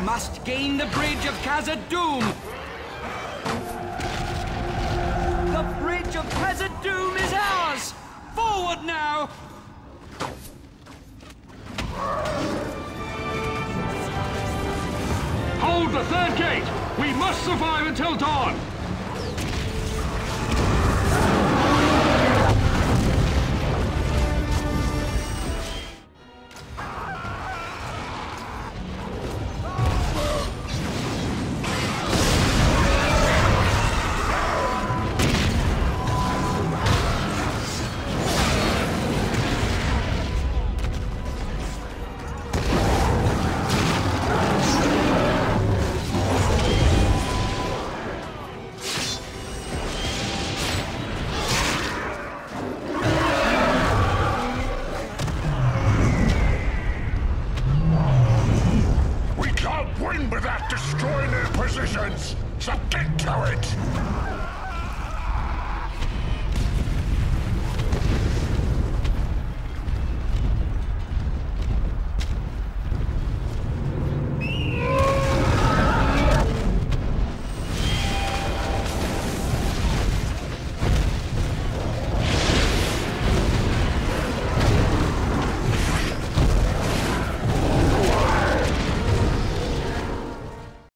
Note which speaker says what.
Speaker 1: must gain the bridge of Khazad-dûm! The bridge of Khazad-dûm is ours! Forward now!
Speaker 2: Hold the third gate! We must survive until dawn!
Speaker 3: Win without destroying their positions! So get to it!